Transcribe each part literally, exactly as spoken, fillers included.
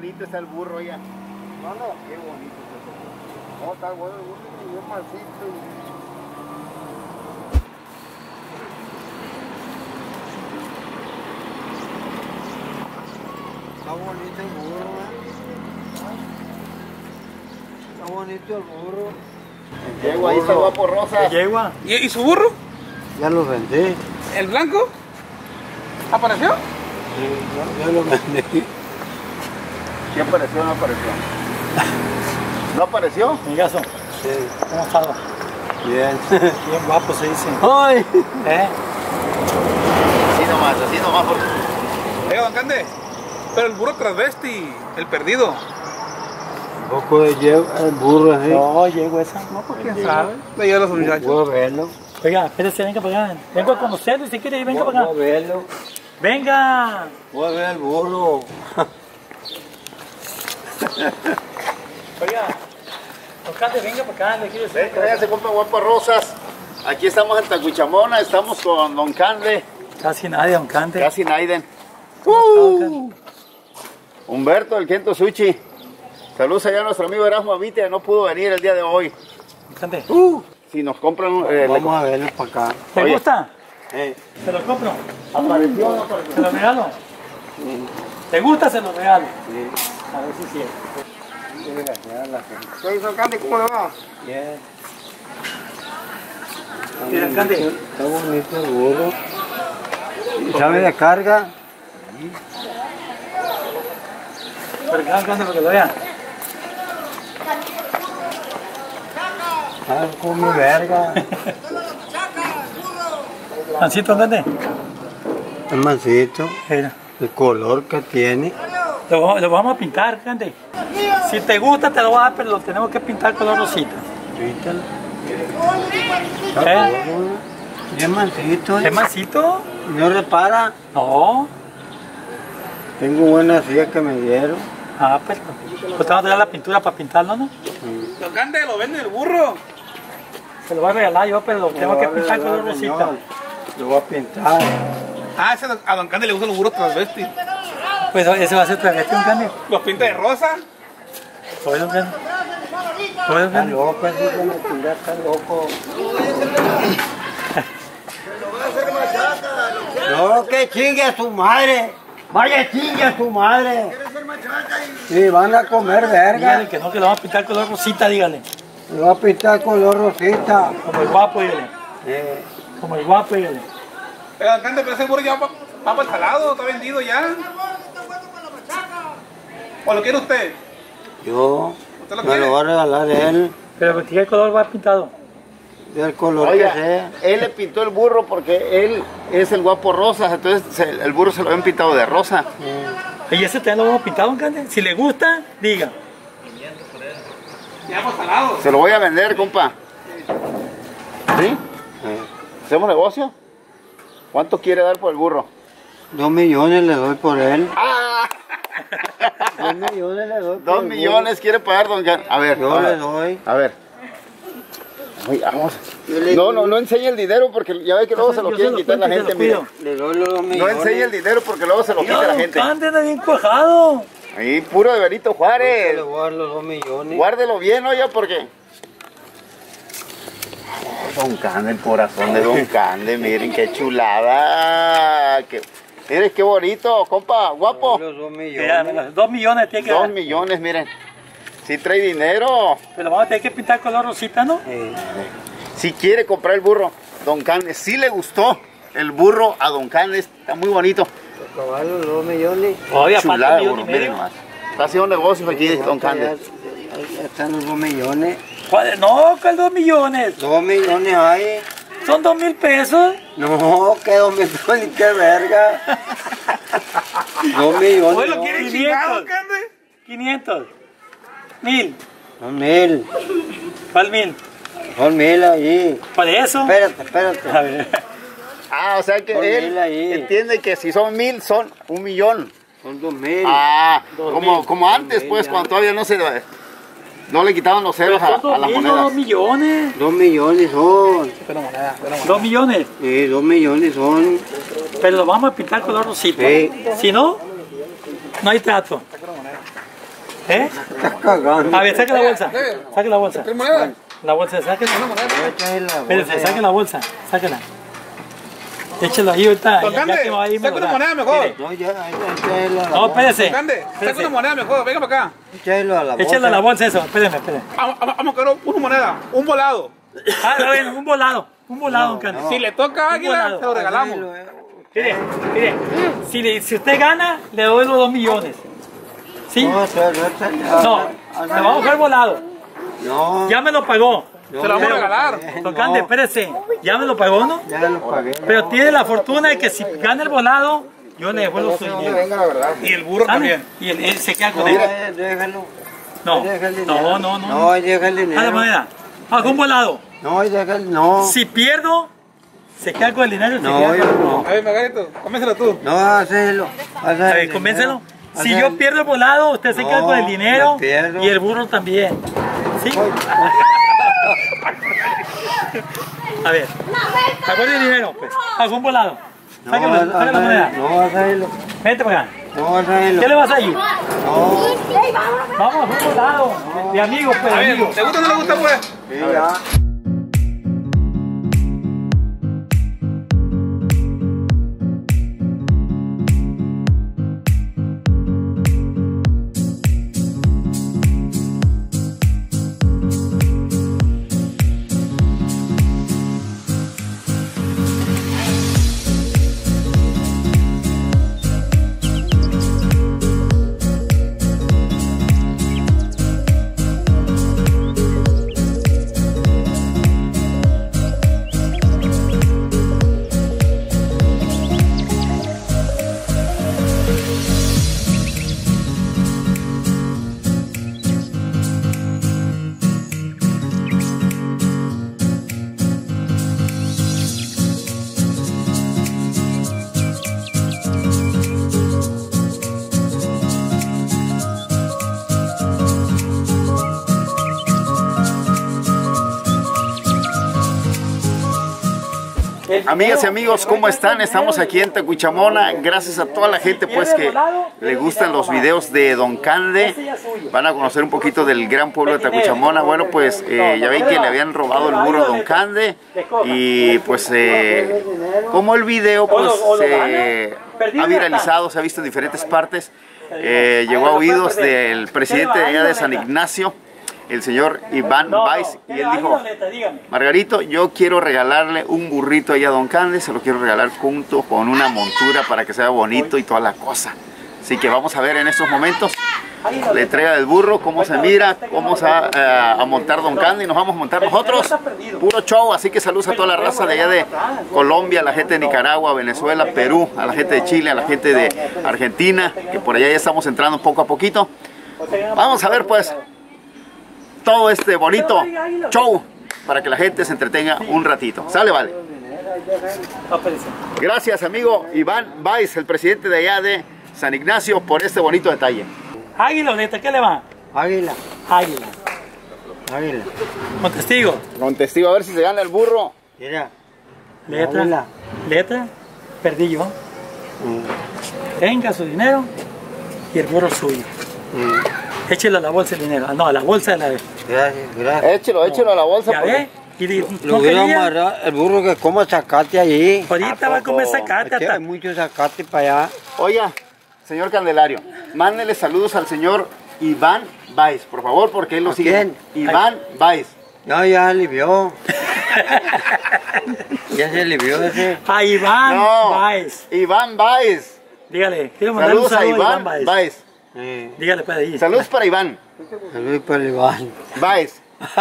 bonito está el burro ya. No, no, qué bonito. No, está bueno el burro y bien mansito. Está bonito el burro, ¿eh? Está bonito el burro. Yegua, ahí está Guapo Rosas. Yegua. ¿Y, ¿Y su burro? Ya lo vendí. ¿El blanco? ¿Apareció? Sí, ya, ya lo vendí. ¿Sí apareció o no apareció? ¿No apareció? Migazo, Sí. ¿cómo estaba? Bien. Bien guapo se dice. ¡Ay! ¿Eh? Así nomás, así nomás. Porque... Eh, don Cande, pero el burro transvesti, el perdido. Un poco de yegua, el burro así. No, yegua esa. No, pues quién sabe. Le llevo a los muchachos. Voy a verlo. Oiga, espérese, venga para acá. Vengo a conocerlo si quiere, venga para acá. Voy a verlo. Venga. Voy a ver el burro. Oiga, don Cande, venga para acá, le quiero decir. Venga, se compra Guapo Rosas. Aquí estamos en Tacuichamona, estamos con Don Cande. Casi nadie, don Cande. Casi Naiden. ¿Cómo está, don Cande? Humberto, el Kento Sushi. Saludos allá a nuestro amigo Erasmo Avitia, no pudo venir el día de hoy. Don Cande, Uh, si nos compran... Eh, Vamos a verlo para acá. ¿te Oye. gusta? Eh, Se lo compro. ¿Apareció o no apareció? ¿Se lo regalo? sí, ¿Te gusta? Se lo regalo. sí. A ver si sí. Quiere ganar la gente. Oye, don Cande, ¿cómo le va? Bien. Mira, Cande. Está bonito el burro. ¿Sabe de carga? Pero don Cande, para que lo vean. Ah, come verga. Mancito, don Cande. Es mansito. Mira. El color que tiene. Lo, lo vamos a pintar, Cande. Si te gusta, te lo voy a dar, pero lo tenemos que pintar color rosita. Píntalo. ¿Eh? Es mansito. ¿Es mansito? No repara. No. Tengo buenas sillas que me dieron. Ah, pues, pues te vamos a dar la pintura para pintarlo, ¿no? Don Cande, lo vende el burro. Se lo voy a regalar yo, pero lo tengo que pintar color rosita. Lo voy a pintar. Ah, ese, a don Cande le gustan los burros transvesti. Pues ese va a ser travesti, don Cande. Los pinta de rosa. Soy don Cande. Soy don Está Cande. loco, así que me tira, está loco. No, que chingue a su madre. Vaya, chingue a su madre. Sí, van a comer verga. Dígale que no, que lo vamos a pintar color rosita, dígale. Lo voy a pintar color rosita. Como el guapo, dígale. Eh, Como el guapo, dígale. Eh, don Cande, pero ese burro ya va, va para el salado, está vendido ya. ¿O lo quiere usted? yo ¿Usted lo me quiere? lo va a regalar él. Pero ¿qué color va pintado? Del color Oiga, que sea. él le pintó el burro porque él es el Guapo Rosas, entonces se- el burro se lo habían pintado de rosa. ¿Y ese también lo vamos a pintar, don Cande? Si le gusta, diga. Ya para salado. Se lo voy a vender, compa. ¿Sí? Eh, ¿Hacemos negocio? ¿Cuánto quiere dar por el burro? dos millones le doy por él. ¡Ah! Dos millones le doy por Dos el millones quiere pagar don Gan. A ver, burro. a Yo le ver. doy. A ver. Ay, vamos. Yo le No, doy- no, no enseñe el dinero porque ya ve que luego se lo Yo quieren lo quitar la cuento y se gente, lo mire. pido. Le doy los dos No millones. enseñe el dinero porque luego se lo quita Mira, la don gente. Cande anda bien cuajado. Ahí, puro de Benito Yo Juárez. le voy a dar los dos millones. Guárdelo bien, oye, porque... Don Cande, el corazón de Don Cande, miren qué chulada. Qué... Miren qué bonito, compa, guapo. Los dos Mira, millones. mira, dos millones tiene que Dos dar. millones, miren. Si trae dinero. Pero vamos a tener que pintar color rosita, ¿no? Eh, Si quiere comprar el burro, Don Cande, si le gustó el burro a Don Cande, está muy bonito. acabar los dos millones. Todavía falta Chulada, un millón burro, y miren medio. nomás. Está haciendo negocios aquí, Don Ya, Cande. ya- ya están los dos millones. ¿Cuál? No, que dos millones. Dos millones hay. Son dos mil pesos. No, que dos millones, qué verga. Dos millones. Oye, ¿lo no. quiere quinientos. chingado, don Cande? quinientos. Mil. Son mil. ¿Cuál mil? Son mil ahí. ¿Para eso? Espérate, espérate. A ver. Ah, o sea que Son él mil ahí. entiende que si son mil, son un millón. Son dos mil. Ah, Dos como, mil. como antes, mil, pues, ya. cuando todavía no se no le quitaban los ceros a, Son a dos las mil, no monedas. dos millones. Dos millones son. Dos millones. Sí, dos millones son. Pero lo vamos a pintar color rosita. Sí. Si no, no hay trato. ¿Eh? Estás cagando. A ver, saque la bolsa. Saque la bolsa. ¿Tres monedas? La bolsa, sáquela. Échale la Espérese, bolsa saque ya. la bolsa. Sáquela. Échelo ahí ahorita. Don ya- ya Cande, que va ahí, me saca lo una da. moneda mejor. Mire. No, ya, échale la No, bolsa. espérese. Cande, saca Espérese. una moneda mejor, venga para acá. Échale a la bolsa. Échale la bolsa eso. Espéreme, espéreme. Vamos, vamos, vamos, quiero una moneda, un volado. Ah, bueno, un volado. Un volado, don Cande. Si le toca a Águila, volado. se lo regalamos. Mire, mire. Si, le- si usted gana, le doy los dos millones. ¿Sí? No, no, no, No, le vamos a coger volado. no. Ya me lo pagó. no, Se lo vamos a ya- regalar. Don Cande, espérese. Ya me lo pagó, ¿no? Ya lo pagué. Pero tiene la fortuna de que si gana el volado, yo le devuelvo su dinero. Y el burro ¿Sale? también. Y él, él se queda No, con él. eh, déjalo. No, Deja el no, dinero. no, no. No, deja el A la dinero. moneda. Hago un volado. No, deja el... No. Si pierdo, se queda con el dinero. Se No, queda yo con... no. A ver, Margarito, coménselo tú. No, hacelo. A ver, convéncelo. Si yo pierdo el volado, usted se No, queda con el dinero yo pierdo. y el burro también. ¿Sí? A ver, sacó el dinero, pues. Hago un volado. No, Sáquela, saca la moneda. no, hacelo. Vente para acá. No, hacelo. ¿Qué le vas a ir? No. Vamos a un volado. De amigos, pues, A de ver, amigos. ¿te gusta o no le gusta, pues? Sí, ya. Amigas y amigos, ¿cómo están? Estamos aquí en Tecuichamona. Gracias a toda la gente pues que le gustan los videos de Don Cande. Van a conocer un poquito del gran pueblo de Tecuichamona. Bueno, pues eh, ya ven que le habían robado el burro a Don Cande. Y pues eh, como el video pues se ha viralizado, se ha visto en diferentes partes. eh, Llegó a oídos del presidente de allá de San Ignacio, el señor Iván Valls, y él dijo: Margarito, yo quiero regalarle un burrito allá a Don Cande, se lo quiero regalar junto con una montura para que sea bonito y toda la cosa. Así que vamos a ver en estos momentos la entrega del burro, cómo se mira, cómo se va eh, a montar Don Cande, y nos vamos a montar nosotros, puro show. Así que saludos a toda la raza de allá de Colombia, a la gente de Nicaragua, Venezuela, Perú, a la gente de Chile, a la gente de Argentina, que por allá ya estamos entrando poco a poquito. Vamos a ver pues todo este bonito show para que la gente se entretenga un ratito. ¿Sale, vale? Gracias, amigo Iván Valls, el presidente de allá de San Ignacio, por este bonito detalle. Águila, neta, ¿qué le va? Águila. Águila. Águila. Con testigo. Con testigo, a ver si se gana el burro. Mira. Letra. Águila. Letra. Perdí yo. Mm, Tenga su dinero y el burro suyo. mm. Échele a la bolsa el dinero. Ah, no, a la bolsa de la vez. Gracias, gracias. Échelo, échelo a la bolsa. ¿Ya porque- ve? Y di- Lo no voy a quería. amarrar el burro que coma zacate allí. Ahorita va a comer poco? zacate Aquí hasta. hay mucho zacate para allá. Oiga, señor Candelario, mándele saludos al señor Iván Valls, por favor, porque él lo ¿A sigue. quién? Iván Valls. No, ya alivió. Ya se alivió ese. A Iván No, Valls. Iván Valls. Dígale, quiero mandarle un Saludos a saludo a Iván Iván Valls. Valls. Eh, Dígale, pues ahí. Saludos para Iván Saludos para el Iván. Valls.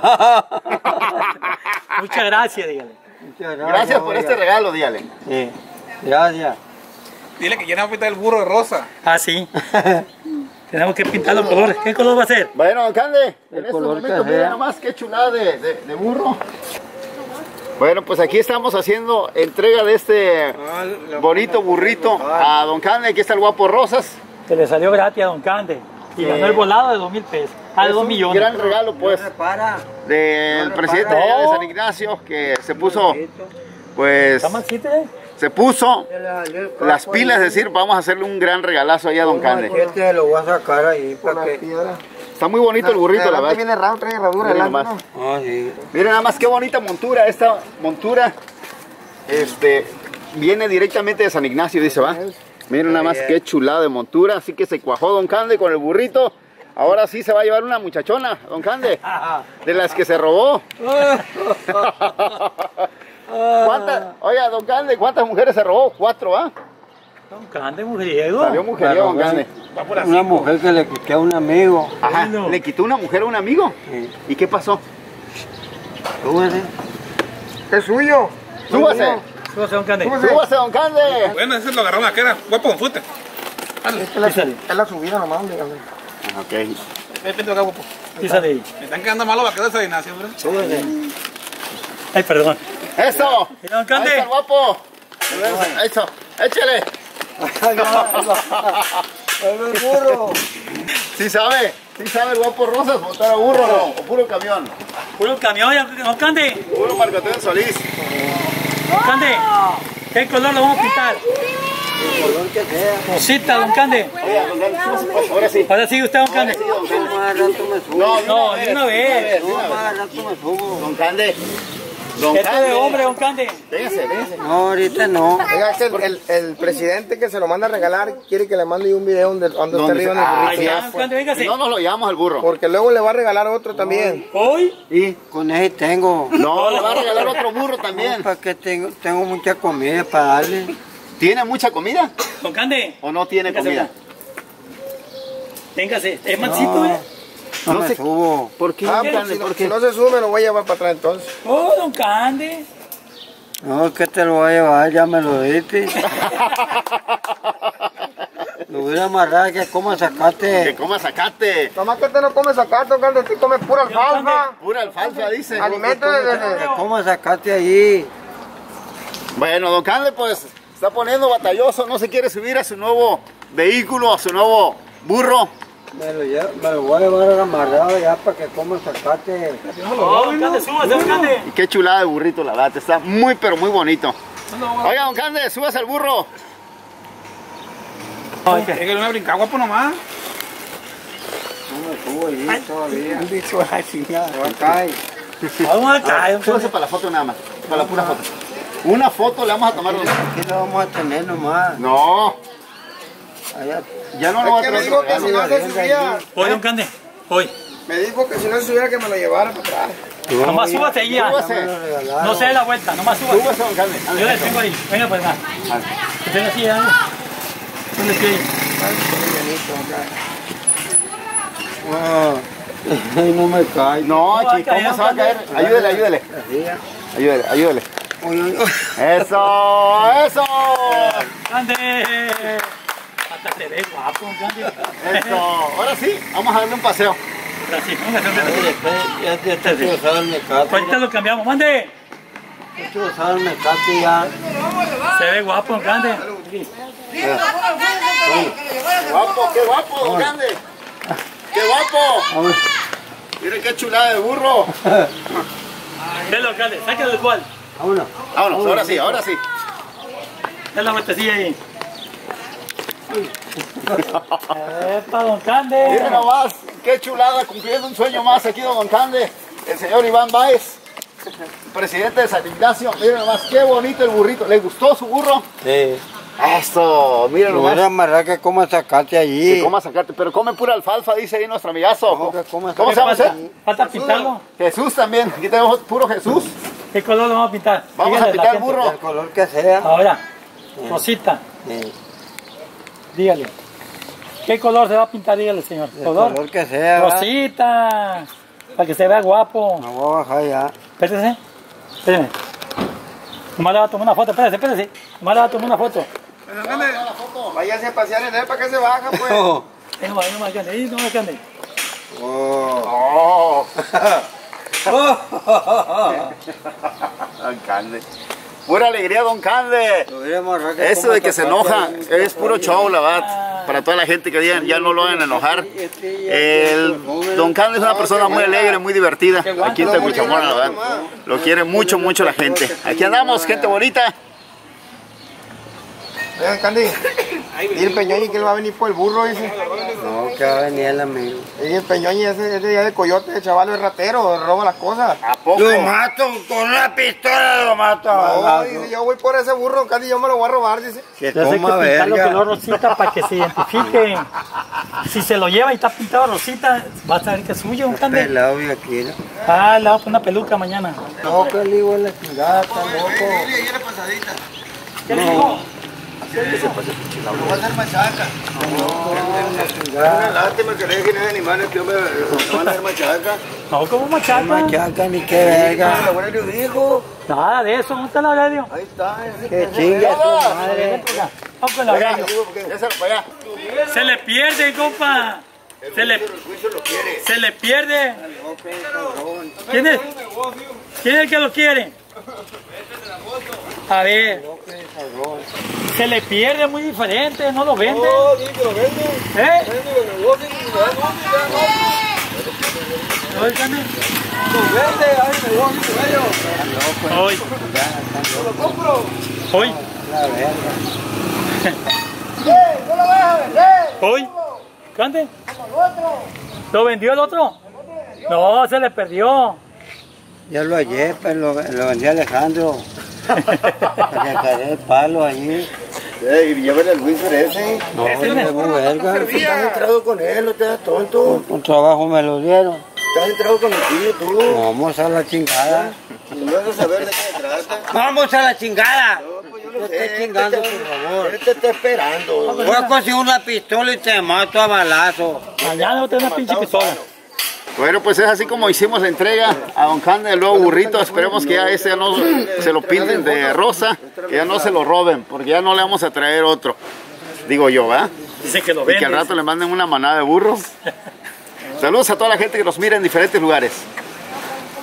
Muchas gracias, dígale. Muchas Gracias por oiga. este regalo, dígale. Eh, gracias. Dile que ya no va a pintar el burro de rosa. Ah, sí. Tenemos que pintar los colores. ¿Qué color va a ser? Bueno, don Cande, El en estos color momentos que mira sea. nomás qué chulada de, de, de burro. Bueno, pues aquí estamos haciendo entrega de este bonito burrito a don Cande. Aquí está el guapo Rosas. Se le salió gratis a Don Cande. Y ganó el volado de dos mil pesos. Ah, de Es dos un millones. gran regalo pues Repara. del presidente de allá de San Ignacio, que se puso pues ¿Está mal, sí, te? se puso las pilas, es decir, vamos a hacerle un gran regalazo ahí a don Cande. Este lo voy a sacar ahí para que... Está muy bonito el burrito, la verdad. Viene raro, trae herradura. Miren nomás. Ah, sí. Miren nada más qué bonita montura. Esta montura este, viene directamente de San Ignacio, dice, va. Miren nada más qué chulada de montura. Así que se cuajó don Cande con el burrito. Ahora sí se va a llevar una muchachona, don Cande, de las que se robó. ¿Cuántas? Oiga, don Cande, ¿cuántas mujeres se robó? Cuatro, ¿ah? Don Cande, mujeriego. Salió mujeriego, don Cande. Una mujer que le quité a un amigo. Ajá, ¿le quitó una mujer a un amigo? Sí. ¿Y qué pasó? Súbase. Es suyo. ¡Súbase! Súbase, don Cande. ¡Súbase, don Cande! Bueno, ese lo agarró la cara, guapo con fute. Es la, es la subida nomás, dígame. Ok. Vete acá, guapo. Písale. Me están quedando malos vaqueros de San Ignacio, ¿verdad? Súbase. Ay, perdón. ¡Eso! ¿Y don ¡Ahí Cande? está el guapo! ¡Eso! ¡Échale! ¡El burro! ¿Sí sabe? ¿Sí sabe el guapo Rosas montar a burro no? ¿O puro camión? Puro camión, don Cande. Puro Marcatén Solís. Don Cande, ¿qué color lo vamos a pintar? El color que sea. Rosita, don Cande. Oiga, don Cande, ahora sí. Ahora sigue usted, don Cande. No, más rato me subo. No, No, de una vez. No, más rato me subo. Don Cande. Don Esto Cande. de hombre, don Cande. Véngase, véngase. No, ahorita no. Oiga, es el, el, el presidente que se lo manda a regalar quiere que le mande un video donde, donde esté ¿Dónde arriba en está? el Ah, burrito. Ya, don Cande, véngase. No nos lo llevamos al burro. Porque luego le va a regalar otro también. Hoy, Y con ese tengo. No, le va a regalar otro burro también. Para que tengo, tengo mucha comida para darle. ¿Tiene mucha comida don Cande, o no tiene comida? véngase. Es mansito, ¿eh? No, No me sé- subo. ¿Por qué? Ah, don pues, Cande? si, no, ¿Por si qué? no se sube, lo voy a llevar para atrás entonces. Oh, don Cande. No, es que te lo voy a llevar, ya me lo diste. Lo voy a amarrar, que como Que sacaste. coma zacate. Nomás que usted no come zacate, cuando usted come pura alfalfa. Pura alfalfa, dice. Alimento de... de- de- Que como sacaste allí. Bueno, don Cande, pues, está poniendo batalloso. No se quiere subir a su nuevo vehículo, a su nuevo burro. Me lo, llevo- me lo voy a llevar amarrado ya para que coma sacate. Oh, don Cande, súbase, don Cande. Y qué chulada de burrito, la verdad. Está muy, pero muy bonito. Oiga, don Cande, súbase al burro. Ay, Es que- que no me brinca, guapo nomás. No me subo allí todavía. Dicho, ay, chingada. Se va a caer. Vamos acá, don Súbase Cande. para la foto nada más. Para la pura foto. Una foto le vamos a tomar. Aquí lo vamos a tener nomás. No, Allá. ya no lo va Es a que me traer. dijo que si no se subía, Hoy, don Cande. Hoy. me dijo que si no se subiera que me lo llevara para atrás. Nomás súbase ahí ya. Súbase. Me lo regalaron. No se dé la vuelta, nomás súbase. Súbase, don Cande. Yo le tengo ahí. Venga, pues, va. Que tenga así, ya. ¿Dónde estoy? Ah, ay, no me cae. No, No va a chico, caer, ¿cómo se va a don Cande. caer? Ayúdele, ayúdele. Así ya. Ayúdele, ayúdele. Uy, uy, uy. Eso, eso. Cande. Hasta se ve guapo, don Cande. Eso. Ahora sí, vamos a darle un paseo. Así, póngase, don Cande. Después ya ya te estoy usando el mecate. Ahorita lo cambiamos, mande. Estoy usando el mecate ya. Se ve guapo, don Cande. Guapo, qué guapo, don Cande. Qué guapo. Vamos. Miren qué chulada de burro. Velo, don Cande, sáquelo del cual. Vámonos. Vámonos, ahora sí, ahora sí. Dale la vueltecilla ahí. Epa, don Cande. Miren nomás, qué chulada, cumpliendo un sueño más aquí don Cande, el señor Iván Báez, presidente de San Ignacio. Miren nomás, qué bonito el burrito. ¿Le gustó su burro? Sí. Esto, miren Lo voy a nomás. amarrar que coma sacate allí. Que coma sacarte, pero come pura alfalfa, dice ahí nuestro amigazo. No, que coma ¿Cómo se llama falta, usted? falta pintarlo. Jesús también, aquí tenemos puro Jesús. ¿Qué color lo vamos a pintar? Vamos Dígale a pintar la el gente. burro. El color que sea. Ahora, Rosita, Sí. dígale. ¿Qué color se va a pintar? Dígale, señor. El ¿Color? color que sea. ¿verdad? Rosita. Para que se vea guapo. Me voy a bajar ya. Espérese. Espéreme. Nomás le va a tomar una foto. Espérese, espérese. Nomás le va a tomar una foto. Váyase a pasear en él para que se baja, pues. Oh. Ahí nomás, ahí nomás, Cande. Ahí nomás, Cande. Oh. Oh, don Cande. Pura alegría, don Cande. Lo voy a amarrar que Eso coma de que se sacate enoja allí. es puro show, la verdad. Para toda la gente que digan, ya no lo van a enojar. El don Cande es una persona muy alegre, muy divertida. Aquí en Tecuichamona, la verdad. Lo quiere mucho, mucho la gente. Aquí andamos, gente bonita. Oigan, Candy, y el Peñoñi que él va a venir por el burro, dice. No, que va a venir el amigo. Y el Peñoñi ese es de, de coyote, de chaval, es ratero, roba las cosas. ¿A poco? Lo mato, con una pistola lo mato. No, dice, yo voy por ese burro, Candy, yo me lo voy a robar, dice. Que Ya sé que toma pintarlo verga. color rosita para que se identifique. Si se lo lleva y está pintado rosita, va a saber que es suyo, un cande. Pelado y aquí, ¿no? Ah, le voy a poner una peluca mañana. No, que le digo en la chingada, está loco. ¿Qué le digo? Lo voy a hacer machaca. Chingada. Lástima que le dejen esos animales que me van a hacer machaca. No, como machaca. Machaca ni qué verga. Aurelio dijo. Nada de eso, ¿dónde está la Aurelio? Ahí está. Que chingue a su madre. Vamos con la Aurelio. Déselo para allá. Se le pierde, compa. Se le, se le pierde. ¿Quién es? ¿Quién es el que lo quiere? A ver. Se le pierde muy diferente, no lo vende. ¿Eh? Óigame. Hoy. Hoy. Hoy. ¿Cante? ¿Lo vendió el otro? No, se le perdió. Ya lo hallé, pero lo, lo vendí a Alejandro. Para que caeré el palo allí. Y llévale al Luis ese. No, es muy verga. Estás entrado con él, no te das tonto. Un trabajo me lo dieron. Estás entrado con el tío, tú. Vamos a la chingada. No vas a saber de qué se trata. Vamos a la chingada. Pues yo No no estés sé. chingando, Él te- por favor. Él te está esperando. Voy a conseguir una pistola y te mato a balazo. Mañana voy a tener una pinche pistola. Bueno, pues es así como hicimos la entrega a Don Cande del nuevo burrito. Esperemos que ya este ya no se lo pinten de rosa, que ya no se lo roben, porque ya no le vamos a traer otro. Digo yo, ¿verdad? Dice que lo Y que al vende. rato le manden una manada de burros. Saludos a toda la gente que nos mira en diferentes lugares.